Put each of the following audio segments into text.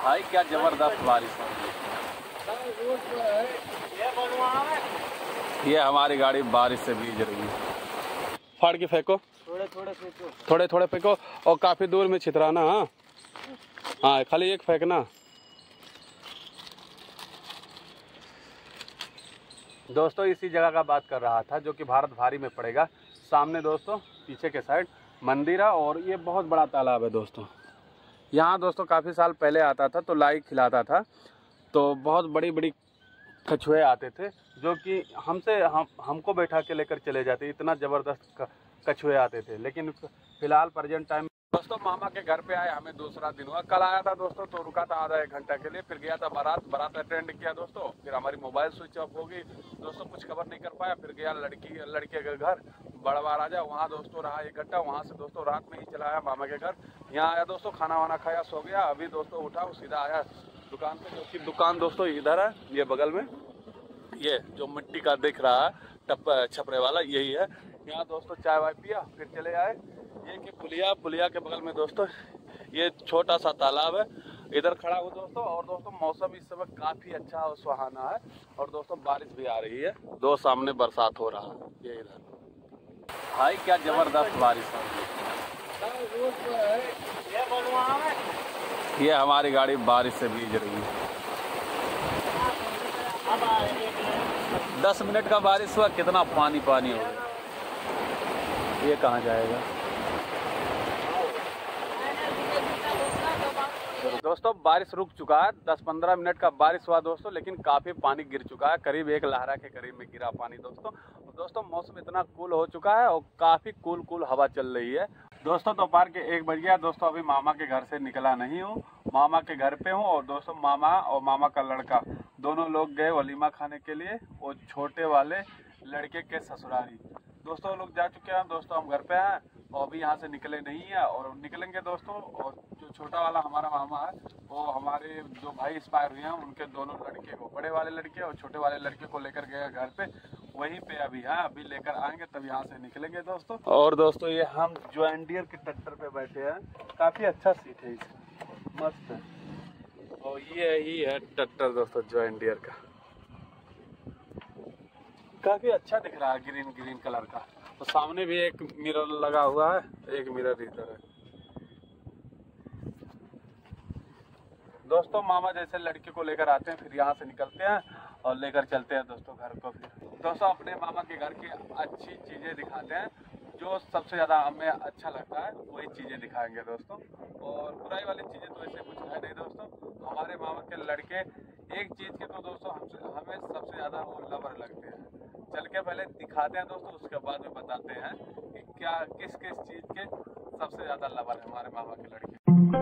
भाई क्या जबरदस्त बारिश है। ये हमारी गाड़ी बारिश से भीग रही है। फाड़ के फेंको, थोड़े थोड़े फेंको और काफी दूर में छितराना। हाँ हाँ, खाली एक फेंकना। दोस्तों इसी जगह का बात कर रहा था जो कि भारत भारी में पड़ेगा। सामने दोस्तों पीछे के साइड मंदिर है और ये बहुत बड़ा तालाब है दोस्तों। यहाँ दोस्तों काफ़ी साल पहले आता था तो लाई खिलाता था, तो बहुत बड़ी बड़ी कछुए आते थे जो कि हमको बैठा के लेकर चले जाते। इतना ज़बरदस्त कछुए आते थे। लेकिन फिलहाल प्रेजेंट टाइम दोस्तों मामा के घर पे आए, हमें दूसरा दिन हुआ। कल आया था दोस्तों तो रुका था आधा एक घंटा के लिए, फिर गया था बारात अटेंड किया दोस्तों। फिर हमारी मोबाइल स्विच ऑफ हो गई दोस्तों, कुछ कवर नहीं कर पाया। फिर गया लड़के के घर बड़वा राजा, वहाँ दोस्तों रहा 1 घंटा। वहाँ से दोस्तों रात में ही चला आया मामा के घर। यहाँ आया दोस्तों, खाना वाना खाया, सो गया। अभी दोस्तों उठा सीधा आया दुकान पे, जो कि दुकान दोस्तों इधर है, ये बगल में, ये जो मिट्टी का दिख रहा है टप छपरे वाला, यही है। यहाँ दोस्तों चाय वाय पिया, फिर चले आए। ये कि पुलिया के बगल में दोस्तों ये छोटा सा तालाब है, इधर खड़ा हूँ दोस्तों। और दोस्तों मौसम इस समय काफ़ी अच्छा और सुहाना है और दोस्तों बारिश भी आ रही है। दो सामने बरसात हो रहा है। ये इधर भाई क्या जबरदस्त बारिश है। ये हमारी गाड़ी बारिश से भीग रही है। 10 मिनट का बारिश हुआ, कितना पानी हो गया। ये कहाँ जाएगा दोस्तों। बारिश रुक चुका है, 10-15 मिनट का बारिश हुआ दोस्तों, लेकिन काफ़ी पानी गिर चुका है। करीब 1 लहरा के करीब में गिरा पानी दोस्तों। दोस्तों मौसम इतना कूल हो चुका है और काफ़ी कूल हवा चल रही है दोस्तों। दोपहर के 1 बज गया दोस्तों। अभी मामा के घर से निकला नहीं हूँ, मामा के घर पे हूँ। और दोस्तों मामा और मामा का लड़का दोनों लोग गए वलीमा खाने के लिए, वो छोटे वाले लड़के के ससुरारी दोस्तों। लोग जा चुके हैं दोस्तों, हम घर पे हैं और अभी यहाँ से निकले नहीं है और निकलेंगे दोस्तों। और जो छोटा वाला हमारा मामा है, वो हमारे जो भाई एक्सपायर हुए हैं उनके दोनों लड़के को, बड़े वाले लड़के और छोटे वाले लड़के को लेकर गए घर पे, वहीं पे अभी है। अभी लेकर आएंगे तब यहाँ से निकलेंगे दोस्तों। और दोस्तों ये हम जॉन डियर के ट्रैक्टर पे बैठे हैं, काफ़ी अच्छा सीट है इसका, मस्त है। और ये ही है ट्रैक्टर दोस्तों जॉन डियर का, काफ़ी अच्छा दिख रहा है, ग्रीन कलर का। तो सामने भी एक मिरर लगा हुआ है, एक मिरर इधर है दोस्तों। मामा जैसे लड़के को लेकर आते हैं, फिर यहाँ से निकलते हैं और लेकर चलते हैं दोस्तों घर को। फिर दोस्तों अपने मामा के घर की अच्छी चीज़ें दिखाते हैं, जो सबसे ज़्यादा हमें अच्छा लगता है वही चीज़ें दिखाएंगे दोस्तों। और बुराई वाली चीज़ें तो ऐसे कुछ है नहीं दोस्तों। हमारे मामा के लड़के एक चीज़ के तो दोस्तों हमें सबसे ज़्यादा वो लवर लगते हैं। चल के पहले दिखाते हैं दोस्तों, उसके बाद में बताते हैं कि क्या किस चीज़ के सबसे ज़्यादा लवर है हमारे मामा के लड़के।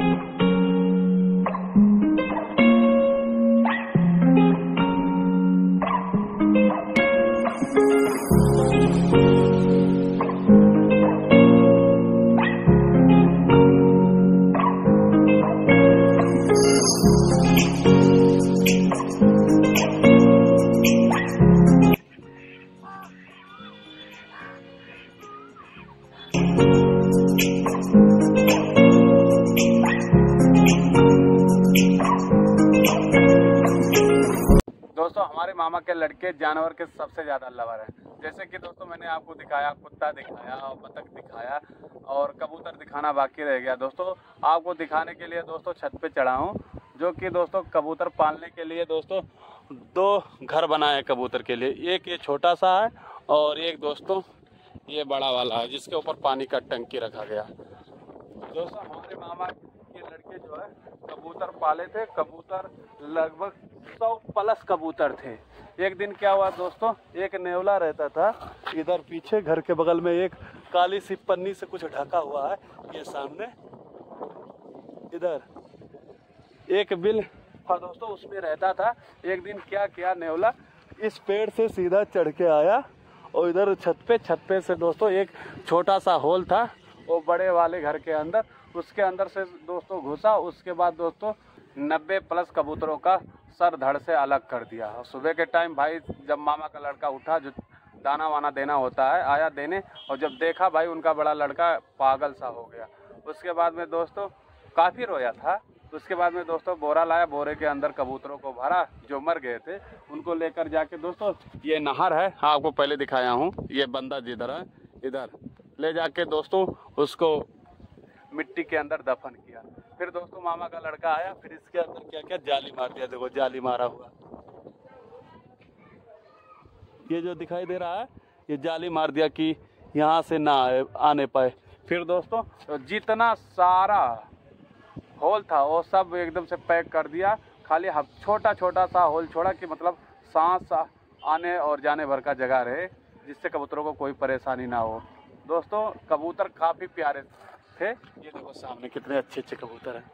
दोस्तों हमारे मामा के लड़के जानवर के सबसे ज़्यादा लवर हैं। जैसे कि दोस्तों मैंने आपको दिखाया, कुत्ता दिखाया और बतख दिखाया और कबूतर दिखाना बाकी रह गया दोस्तों। आपको दिखाने के लिए दोस्तों छत पे चढ़ा हूँ, जो कि दोस्तों कबूतर पालने के लिए दोस्तों 2 घर बनाए हैं कबूतर के लिए। एक ये छोटा सा है और एक दोस्तों ये बड़ा वाला है, जिसके ऊपर पानी का टंकी रखा गया। दोस्तों हमारे मामा के लड़के जो है कबूतर पाले थे, कबूतर लगभग 100+ कबूतर थे। एक दिन क्या हुआ दोस्तों, एक नेवला रहता था इधर पीछे घर के बगल में, एक काली सी पन्नी से कुछ ढका हुआ है, ये सामने इधर एक बिल था दोस्तों, उसमें रहता था। एक दिन क्या किया नेवला, इस पेड़ से सीधा चढ़ के आया और इधर छत पे से दोस्तों एक छोटा सा होल था वो बड़े वाले घर के अंदर, उसके अंदर से दोस्तों घुसा। उसके बाद दोस्तों 90+ कबूतरों का सर धड़ से अलग कर दिया। और सुबह के टाइम भाई जब मामा का लड़का उठा, जो दाना वाना देना होता है, आया देने, और जब देखा भाई उनका बड़ा लड़का पागल सा हो गया। उसके बाद में दोस्तों काफ़ी रोया था उसके बाद में दोस्तों बोरा लाया, बोरे के अंदर कबूतरों को भरा जो मर गए थे, उनको लेकर जाके दोस्तों ये नहर है, हाँ आपको पहले दिखाया हूँ, ये बंदा जिधर है इधर ले जाके दोस्तों उसको मिट्टी के अंदर दफन किया। फिर दोस्तों मामा का लड़का आया, फिर इसके अंदर क्या क्या जाली मार दिया, देखो जाली मारा हुआ, ये जो दिखाई दे रहा है ये जाली मार दिया कि यहाँ से ना आने पाए। फिर दोस्तों जितना सारा होल था वो सब एकदम से पैक कर दिया, खाली हम छोटा छोटा सा होल छोड़ा कि मतलब सांस आने और जाने भर का जगह रहे, जिससे कबूतरों को कोई परेशानी ना हो। दोस्तों कबूतर काफ़ी प्यारे थे, ये देखो सामने कितने अच्छे अच्छे कबूतर हैं,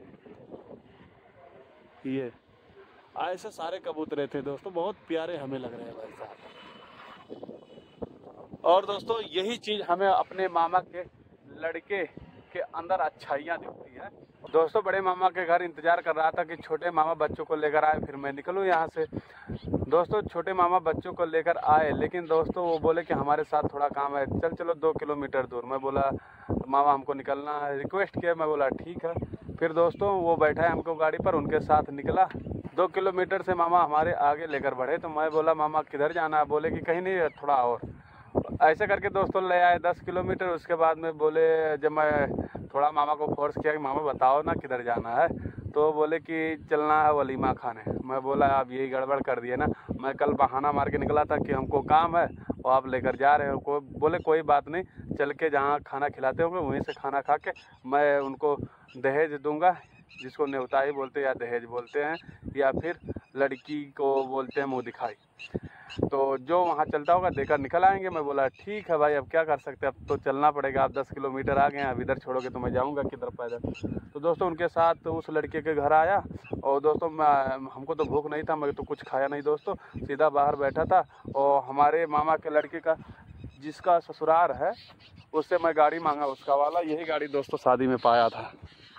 ये ऐसे सारे कबूतरे थे दोस्तों, बहुत प्यारे हमें लग रहे हैं भाई साहब। और दोस्तों यही चीज़ हमें अपने मामा के लड़के के अंदर अच्छाइयाँ दिखती है। दोस्तों बड़े मामा के घर इंतजार कर रहा था कि छोटे मामा बच्चों को लेकर आए, फिर मैं निकलूँ यहाँ से। दोस्तों छोटे मामा बच्चों को लेकर आए, लेकिन दोस्तों वो बोले कि हमारे साथ थोड़ा काम है, चलो 2 किलोमीटर दूर। मैं बोला मामा हमको निकलना है, रिक्वेस्ट किया, मैं बोला ठीक है। फिर दोस्तों वो बैठा है हमको गाड़ी पर, उनके साथ निकला। 2 किलोमीटर से मामा हमारे आगे लेकर बढ़े, तो मैं बोला मामा किधर जाना है, बोले कि कहीं नहीं, थोड़ा और। ऐसे करके दोस्तों ले आए 10 किलोमीटर। उसके बाद में बोले, जब मैं थोड़ा मामा को फोर्स किया कि मामा बताओ ना किधर जाना है, तो बोले कि चलना है वलीमा खाने। मैं बोला आप यही गड़बड़ कर दिए ना, मैं कल बहाना मार के निकला था कि हमको काम है और आप लेकर जा रहे हो। बोले कोई बात नहीं, चल के जहाँ खाना खिलाते होंगे वहीं से खाना खा के मैं उनको दहेज दूंगा, जिसको न्योताई बोलते हैं या दहेज बोलते हैं, या फिर लड़की को बोलते हैं मुँह दिखाई, तो जो वहाँ चलता होगा देकर निकल आएंगे। मैं बोला ठीक है भाई, अब क्या कर सकते हैं, अब तो चलना पड़ेगा, आप 10 किलोमीटर आ गए हैं, अब इधर छोड़ोगे तो मैं जाऊँगा किधर पैदल। तो दोस्तों उनके साथ उस लड़के के घर आया, और दोस्तों हमको तो भूख नहीं था, मैं तो कुछ खाया नहीं दोस्तों, सीधा बाहर बैठा था। और हमारे मामा के लड़के का जिसका ससुराल है उससे मैं गाड़ी मांगा, उसका वाला यही गाड़ी दोस्तों शादी में पाया था,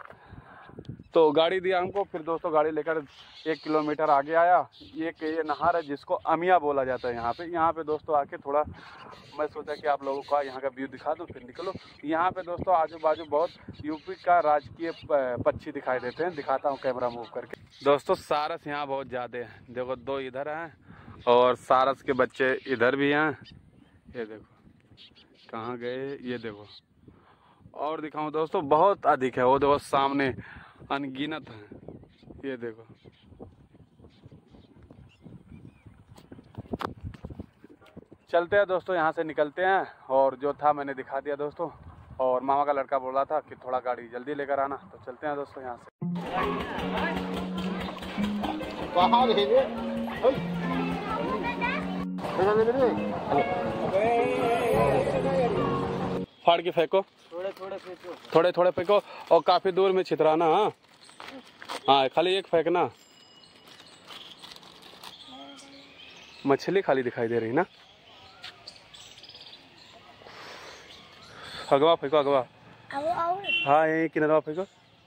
तो गाड़ी दिया हमको। फिर दोस्तों गाड़ी लेकर 1 किलोमीटर आगे आया, ये नहर है जिसको अमिया बोला जाता है यहाँ पे दोस्तों आके थोड़ा मैं सोचा कि आप लोगों को यहाँ का व्यू दिखा दूँ, फिर निकलो। यहाँ पे दोस्तों आजू बाजू बहुत यूपी का राजकीय पक्षी दिखाई देते हैं, दिखाता हूँ कैमरा मूव करके। दोस्तों सारस यहाँ बहुत ज़्यादा है, देखो 2 इधर हैं और सारस के बच्चे इधर भी हैं, ये देखो कहाँ गए, ये देखो। और दिखाऊँ दोस्तों बहुत अधिक है, वो देखो सामने अनगिनत है, ये देखो। चलते हैं दोस्तों, यहाँ से निकलते हैं, और जो था मैंने दिखा दिया दोस्तों। और मामा का लड़का बोल रहा था कि थोड़ा गाड़ी जल्दी लेकर आना, तो चलते हैं दोस्तों यहाँ से। फाड़ के फेंको, थोड़े थोड़े फेंको, और काफी दूर में छितराना। हाँ हाँ, खाली एक फेंकना। मछली खाली दिखाई दे रही ना, अगवा फेंको, अगवा। हाँ यही किनारा फेंको,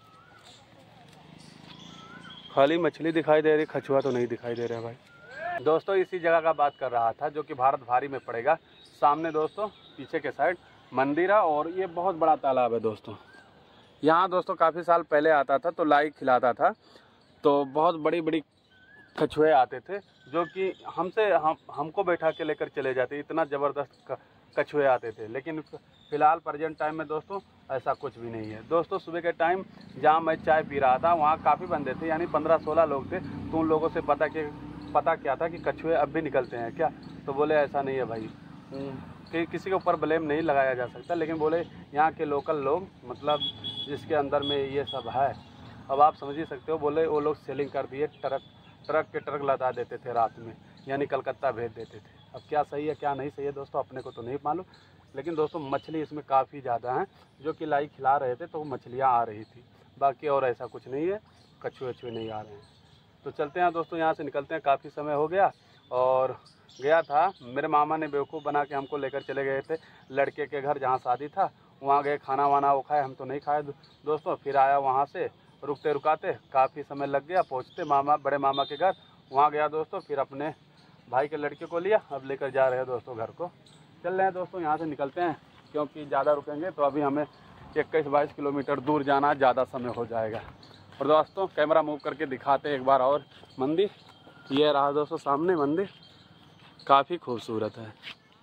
खाली मछली दिखाई दे रही, कछुआ तो नहीं दिखाई दे रहा भाई। दोस्तों इसी जगह का बात कर रहा था जो कि भारत भारी में पड़ेगा, सामने दोस्तों पीछे के साइड मंदिर है, और ये बहुत बड़ा तालाब है दोस्तों। यहाँ दोस्तों काफ़ी साल पहले आता था तो लाई खिलाता था, तो बहुत बड़ी बड़ी कछुए आते थे जो कि हमको बैठा के लेकर चले जाते, इतना ज़बरदस्त कछुए आते थे। लेकिन फ़िलहाल प्रेजेंट टाइम में दोस्तों ऐसा कुछ भी नहीं है। दोस्तों सुबह के टाइम जहाँ मैं चाय पी रहा था वहाँ काफ़ी बंदे थे, यानी 15-16 लोग थे। तो उन लोगों से पता क्या था कि कछुए अब भी निकलते हैं क्या, तो बोले ऐसा नहीं है भाई, कि किसी के ऊपर ब्लेम नहीं लगाया जा सकता, लेकिन बोले यहाँ के लोकल लोग, मतलब जिसके अंदर में ये सब है, अब आप समझ ही सकते हो, बोले वो लोग सेलिंग कर दिए, ट्रक के ट्रक लदा देते थे रात में, यानी कलकत्ता भेज देते थे। अब क्या सही है क्या नहीं सही है दोस्तों अपने को तो नहीं मालूम, लेकिन दोस्तों मछली इसमें काफ़ी ज़्यादा हैं, जो कि लाई खिला रहे थे तो मछलियाँ आ रही थी, बाकी और ऐसा कुछ नहीं है, कछुए वछुए नहीं आ रहे हैं। तो चलते हैं दोस्तों, यहाँ से निकलते हैं, काफ़ी समय हो गया। और गया था, मेरे मामा ने बेवकूफ़ बना के हमको लेकर चले गए थे लड़के के घर जहाँ शादी था, वहाँ गए, खाना वाना वो खाए, हम तो नहीं खाए दोस्तों। फिर आया वहाँ से, रुकते रुकाते काफ़ी समय लग गया, पहुँचते बड़े मामा के घर, वहाँ गया दोस्तों। फिर अपने भाई के लड़के को लिया, अब लेकर जा रहे हैं दोस्तों घर को। चल रहे हैं दोस्तों, यहाँ से निकलते हैं, क्योंकि ज़्यादा रुकेंगे तो अभी हमें 21-22 किलोमीटर दूर जाना, ज़्यादा समय हो जाएगा। और दोस्तों कैमरा मूव करके दिखाते हैं एक बार और मंदिर। ये रहा दोस्तों सामने मंदिर, काफ़ी खूबसूरत है।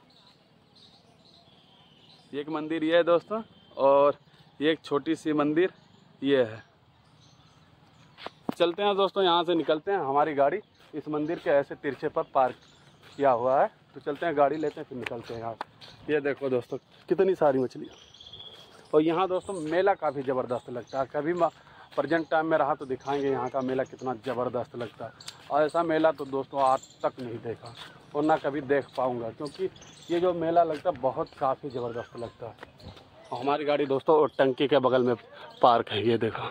एक मंदिर ये है दोस्तों, और ये एक छोटी सी मंदिर ये है। चलते हैं दोस्तों, यहाँ से निकलते हैं। हमारी गाड़ी इस मंदिर के ऐसे तिरछे पर पार्क किया हुआ है, तो चलते हैं, गाड़ी लेते हैं, फिर निकलते हैं यहाँ। ये देखो दोस्तों कितनी सारी मछलियाँ। और यहाँ दोस्तों मेला काफ़ी ज़बरदस्त लगता है। कभी प्रेजेंट टाइम में रहा तो दिखाएंगे यहाँ का मेला कितना ज़बरदस्त लगता है। और ऐसा मेला तो दोस्तों आज तक नहीं देखा और ना कभी देख पाऊँगा, क्योंकि ये जो मेला लगता है बहुत काफ़ी ज़बरदस्त लगता है। और हमारी गाड़ी दोस्तों टंकी के बगल में पार्क है, ये देखो।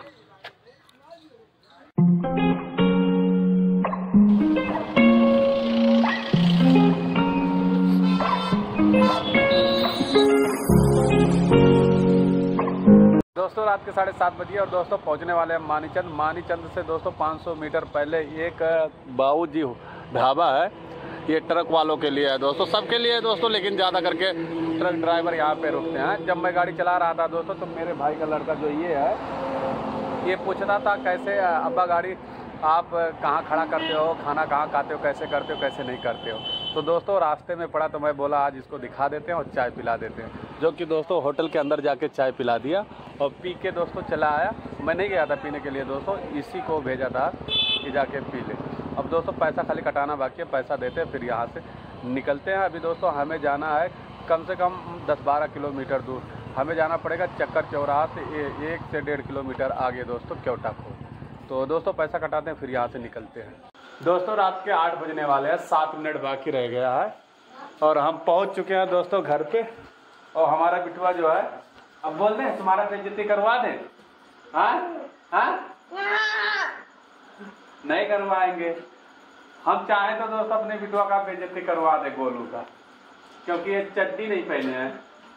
दोस्तों रात के 7:30 बजे और दोस्तों पहुंचने वाले हैं मानीचंद। मानीचंद से दोस्तों 500 मीटर पहले एक बाबूजी ढाबा है। ये ट्रक वालों के लिए है दोस्तों, सबके लिए है दोस्तों, लेकिन ज़्यादा करके ट्रक ड्राइवर यहाँ पे रुकते हैं। जब मैं गाड़ी चला रहा था दोस्तों तो मेरे भाई का लड़का जो ये है, ये पूछता था कैसे अब्बा गाड़ी आप कहाँ खड़ा करते हो, खाना कहाँ खाते हो, कैसे करते हो, कैसे नहीं करते हो। तो दोस्तों रास्ते में पड़ा तो मैं बोला आज इसको दिखा देते हैं और चाय पिला देते हैं, जो कि दोस्तों होटल के अंदर जाके चाय पिला दिया और पी के दोस्तों चला आया। मैं नहीं गया था पीने के लिए दोस्तों, इसी को भेजा था कि जाके पी ले। अब दोस्तों पैसा खाली कटाना बाकी है, पैसा देते हैं फिर यहाँ से निकलते हैं। अभी दोस्तों हमें जाना है कम से कम 10-12 किलोमीटर दूर, हमें जाना पड़ेगा चक्कर चौराहा से 1 से 1.5 किलोमीटर आगे दोस्तों क्योटा को। तो दोस्तों पैसा कटाते हैं फिर यहाँ से निकलते हैं। दोस्तों रात के 8 बजने वाले हैं, 7 मिनट बाकी रह गया है और हम पहुँच चुके हैं दोस्तों घर पे। और हमारा बिटुआ जो है, अब बोल दें तुम्हारा बेइज्जती करवा दें? हाँ हाँ नहीं करवाएंगे। हम चाहें तो दोस्तों अपने बिटुआ का बेइज्जती करवा दे गोलू का, क्योंकि ये चड्डी नहीं पहने हैं।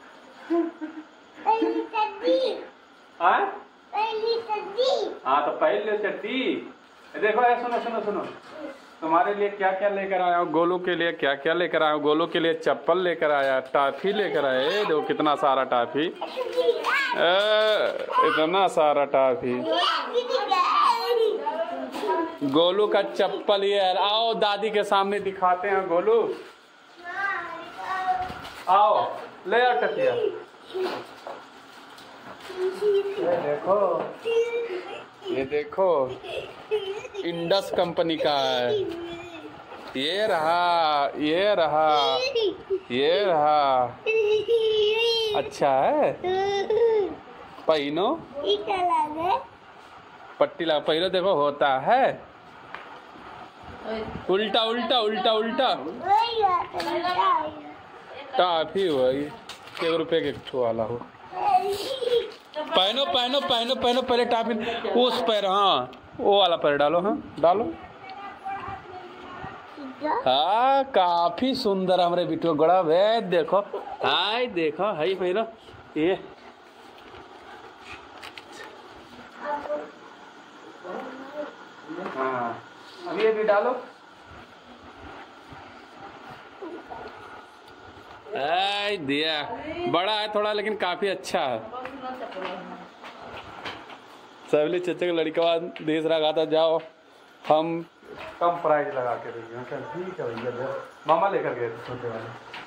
हाँ तो पहन लो चड्डी। देखो सुनो सुनो सुनो, तुम्हारे लिए क्या क्या लेकर आया हूँ, गोलू के लिए क्या क्या लेकर आया हूँ। गोलू के लिए चप्पल लेकर आया, टॉफी लेकर आया। देखो कितना सारा टॉफी, इतना सारा टॉफी। गोलू का चप्पल ये है। आओ दादी के सामने दिखाते हैं गोलू, आओ ले आओ टकिया। ये देखो इंडस कंपनी का है। ये रहा, ये रहा, ये रहा। अच्छा है, पहनो, पट्टी लगा पहनो। देखो होता है उल्टा उल्टा उल्टा उल्टा। टॉफी हुआ ये 1 रुपये के एक वाला हो। पहनो पहनो पहनो पहनो, पहले टॉफी उस पैर, हाँ वो वाला पैर डालो, हाँ डालो। हाँ काफी सुंदर हमारे बिटू गड़ा है। देखो हाय, देखो हाय पहलो ये। हाँ अब ये भी डालो। दिया बड़ा है थोड़ा, लेकिन काफी अच्छा है। सवली चचे के लड़का देश रखा था, जाओ हम कम प्राइस लगा के देंगे। ठीक है भैया, मामा लेकर गए थे छोटे वाले।